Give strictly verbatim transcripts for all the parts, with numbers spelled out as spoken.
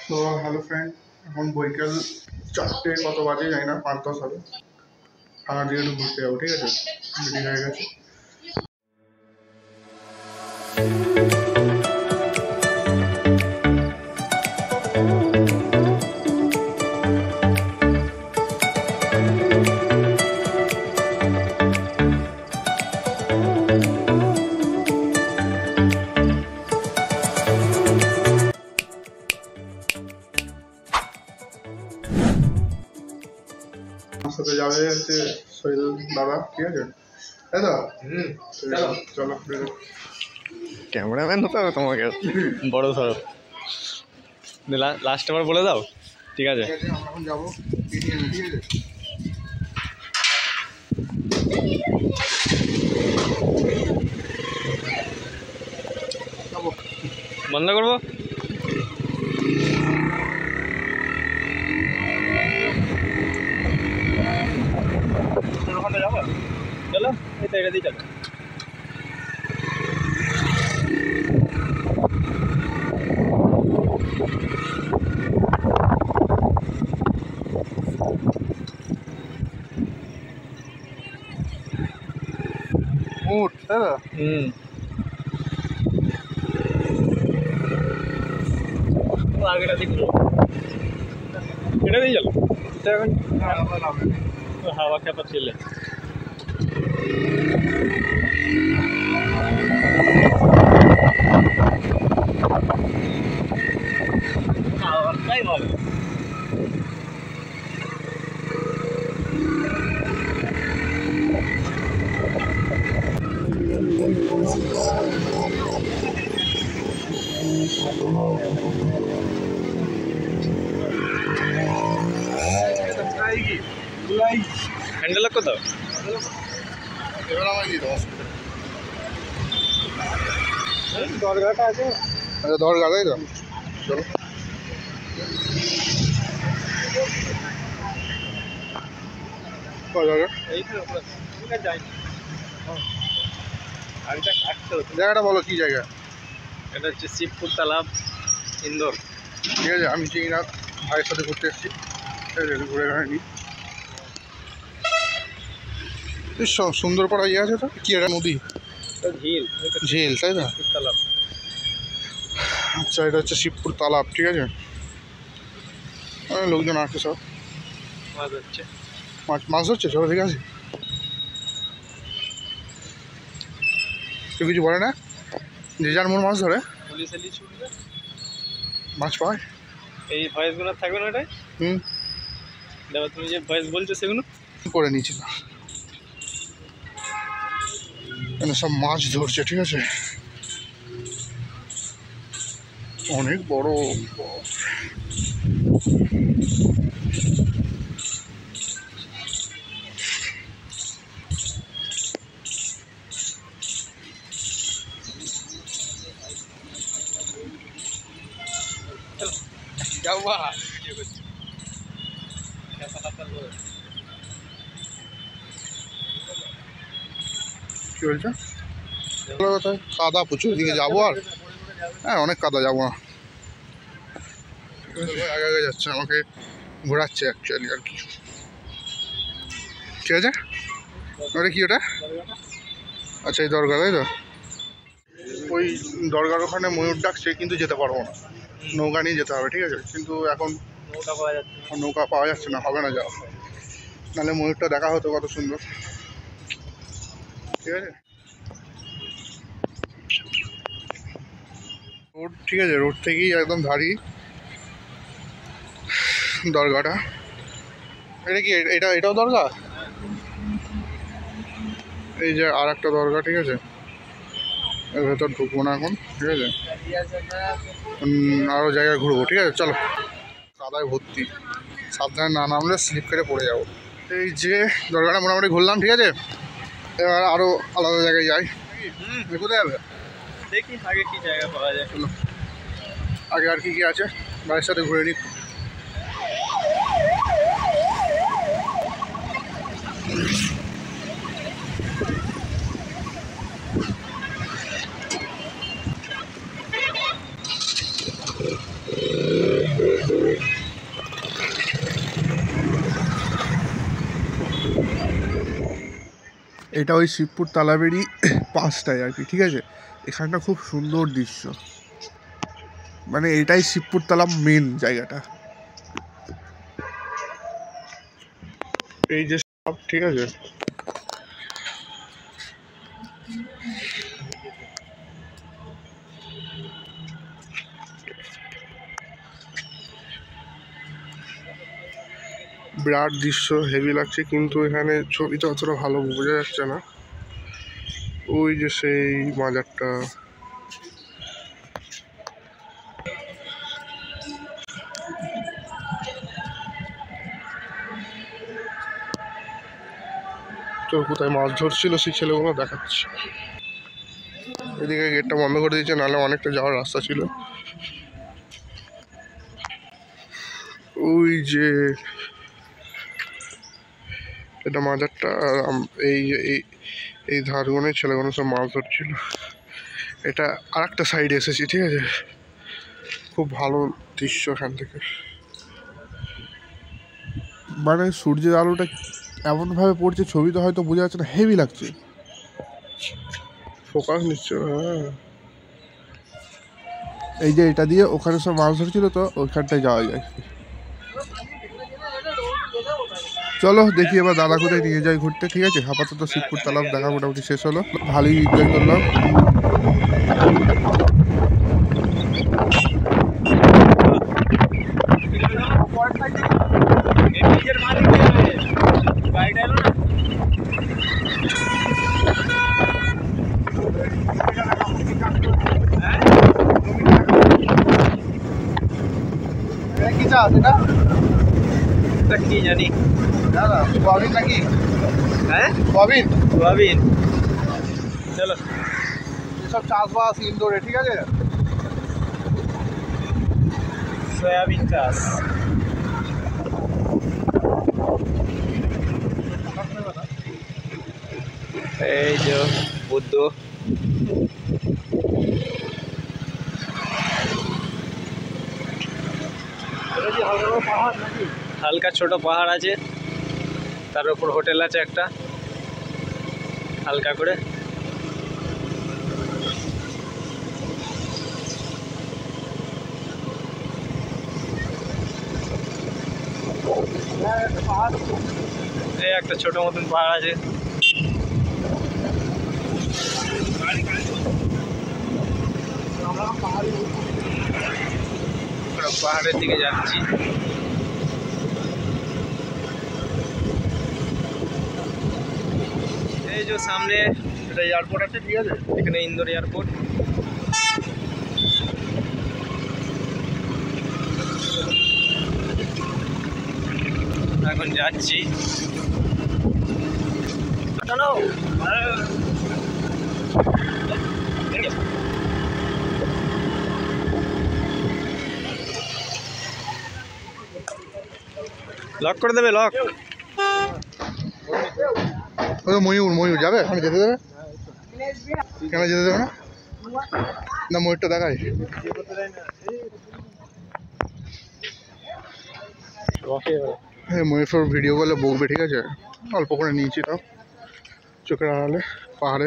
তো hello friend, এখন বৈকাল চারটে কত বাজে জানি না, পাঁচ দশ হবে। থানার দিকে একটু ঘুরতে যাবো, ঠিক আছে? রেডি হয়ে গেছে। আমার সাথে যাবে হচ্ছে সোহেল দাদা, ঠিক আছে? তাই তো? হুম, চলো বেরো। ক্যামেরাম্যান হতে হবে তোমাকে বড় ধরো। লাস্ট আবার বলে দাও। ঠিক আছে, ঠিক আছে, আমরা এখন যাবো কেটিএম, ঠিক আছে? যাবো, বন্ধ করবো। ওখানে যাবো। চলো, এই তো এটা দিয়ে চলো। উঠ, তাই তো? হুম, আগেটা দিয়ে এটা দিয়ে চলো। এখন হাওয়া খেপা ছেলে হাওয়াটাই ভালো। হ্যান্ডেল লক কোথাও? এবার আমায় দিয়ে দেবো। দরগাটা আছে। আচ্ছা, দরগা, তাই তো? চলো। জায়গাটা বলো, কি জায়গা? এটা হচ্ছে শিবপুর তালাব, ইন্দোর। ঠিক আছে, আমি চিনি না, ভাইয়ের সাথে ঘুরতে এসেছি, ঠিক আছে? ঘুরে ঘুরে নিই। বেশ সুন্দর পাড়া ইয়ে আছে তো, কি এটা নদী? ঝিল ঝিল, তাই না? তালাব। আচ্ছা, এটা হচ্ছে শিবপুর তালাব, ঠিক আছে? অনেক লোকজন আছে, সব মাছ হচ্ছে। মাছ মাছ ধরছে, চলো ঠিক আছে। কেউ কিছু বলে না, যে যার মন মাছ ধরে, পুলিশ এলি ছুটবে, মাছ পায়। এই ভয়েসগুলো থাকবে না ওটাই। হুম, দেখো তুমি যে ভয়েস বলছো সেগুলো করে নিয়েছি না, এখানে সব মাছ ধরছে, ঠিক আছে? অনেক বড়। যাওয়া কি বলছো? কোথায় কাদা প্রচুর, দিকে যাবো আর? হ্যাঁ, অনেক কাদা, যাবো না। আগে আগে যাচ্ছে, আমাকে ঘোরাচ্ছে অ্যাকচুয়ালি আর কি। ঠিক আছে, ওটা কি ওটা? আচ্ছা, এই দরগা, তাই তো? ওই দরগার ওখানে ময়ূর ডাকছে, কিন্তু যেতে পারবো না, নৌকা নিয়ে যেতে হবে, ঠিক আছে? কিন্তু এখন নৌকা পাওয়া যাচ্ছে। নৌকা পাওয়া যাচ্ছে না, হবে না যাওয়া। নাহলে ময়ূরটা দেখা হতো কত সুন্দর, ঠিক আছে? রোড, ঠিক আছে, রোড থেকেই একদম ধারি দরগাটা। এটা কি, এটা এটাও দরগা? এই যে আর একটা দরগা, ঠিক আছে? এর ভেতর ঢুকবো না এখন, ঠিক আছে? আরও জায়গায় ঘুরবো, ঠিক আছে? চলো। কাদায় ভর্তি, সাবধানে না নামলে স্লিপ কেটে পড়ে যাবো। এই যে দরগাটা মোটামুটি ঘুরলাম, ঠিক আছে? এবার আরও আলাদা জায়গায় যাই। কোথায় যাবে? দেখি আগে কি জায়গা পাওয়া যায়। চলো, আগে আর কি কি আছে ভাইয়ের সাথে ঘুরে নিই। এটা ওই শিবপুর তালাবেরই পাশটায় আর কি, ঠিক আছে। এখানটা খুব সুন্দর দৃশ্য, মানে এটাই শিবপুর তালাব মেন জায়গাটা। এই যে সব, ঠিক আছে। বিরাট দৃশ্য, হেভি লাগছে, কিন্তু এখানে ছবিটা অতটা ভালো বোঝা যাচ্ছে না। ওই যে সেই মাজারটা, তো কোথায় মাছ ধরছিল সেই ছেলেগুলো দেখাচ্ছে। এদিকে গেটটা বন্ধ করে দিয়েছে, নাহলে অনেকটা যাওয়ার রাস্তা ছিল। ওই যে এটা মাজারটা, এই এই ধারগুনে ছেলেগুলো সব মাছ ধরছিল। এটা আর একটা সাইডে এসেছি, ঠিক আছে। খুব ভালো দৃশ্য এখান থেকে, মানে সূর্যের আলোটা এমনভাবে পড়ছে, ছবিতে হয়তো বোঝা যাচ্ছে না, হেভি লাগছে। ফোকাস নিচ্ছে। হ্যাঁ, এই যে এটা দিয়ে ওখানে সব মাছ ধরছিল, তো ওইখানটায় যাওয়া যায়। চলো দেখি এবার দাদা কোথায় নিয়ে যাই ঘুরতে, ঠিক আছে। আপাতত শিবপুর তালাব দেখা মোটামুটি শেষ হলো, ভালোই এনজয় করলাম। কি চাষ এটা কি জানি দাদা, সোয়াবিন নাকি? হ্যাঁ, সোয়াবিন সোয়াবিন চলো, এসব চাষবাস ইন্দোরে, ঠিক আছে। সোয়াবিন চাষ। এই যে বুদ্ধ, হালকা ছোট পাহাড় আছে, তার উপর হোটেল আছে একটা হালকা করে। এই একটা ছোট মতন পাহাড় আছে। পাহাড়ের দিকে যাচ্ছি। এই যে সামনে এটা এয়ারপোর্ট আছে, ঠিক আছে। এখানে ইন্দোর এয়ারপোর্ট। এখন যাচ্ছি। চলো, লক করে দেবে, লক। ওই ময়ূর, ময়ূর যাবে, এখানে যেতে দেবে? কেন যেতে দেবে না? না ময়ূরটা দেখাই। হ্যাঁ, ময়ূর ফোর ভিডিও করলে বকবে, ঠিক আছে। অল্প করে নিয়েছি, তাও চোখের আড়ালে পাহাড়ে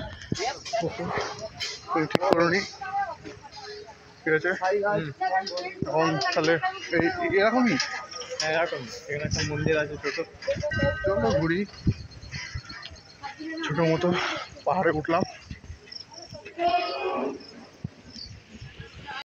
ঠিক করে নি, ঠিক আছে। এখন তাহলে এই এরকমই, হ্যাঁ এরকম। এখানে একটা মন্দির আছে ছোটো, চলো ঘুরি। ছোটো মতো পাহাড়ে উঠলাম।